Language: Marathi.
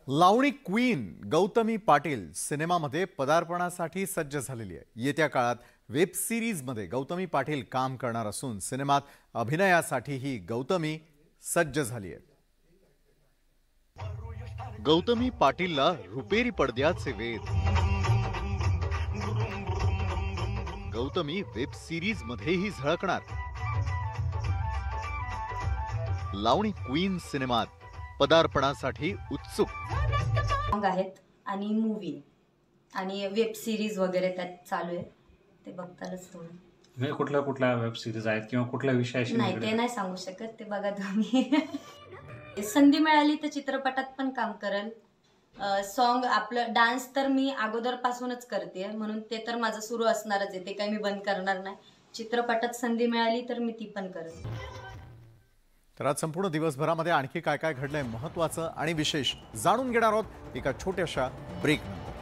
लावणी क्वीन गौतमी पाटील सिनेमामध्ये पदार्पणासाठी सज्ज झालेली आहे। येत्या काळात वेब सीरीजमध्ये गौतमी पाटील काम करणार असून सिनेमात अभिनयासाठीही गौतमी सज्ज झाली आहे। गौतमी पाटीलला रुपेरी पडद्याचे वेध। गौतमी वेब सीरीज मध्येही झळकणार। लावणी क्वीन सिनेमात पदार्पणासाठी उत्सुक आहेत आणि मूवी आणि वेब सिरीज वगैरे त्यात चालू आहे। ते बघतालच थोडं कुठल्या कुठल्या वेब सिरीज आहेत किंवा कुठल्या विषयाशी नाही ते नाही सांगू शकत, ते बघा तुम्ही। संधी मिळाली तर चित्रपटात पण काम करेल। सॉन्ग आपलं डान्स तर मी अगोदरपासूनच करते म्हणून ते तर माझं सुरू असणारच आहे, ते काही मी बंद करणार नाही। चित्रपटात संधी मिळाली तर मी ती पण करेन। तर आज संपूर्ण दिवसभरामध्ये आणखी काय काय घडलंय महत्त्वाचं आणि विशेष जाणून घेणार आहोत एका छोट्याशा ब्रेकनंतर।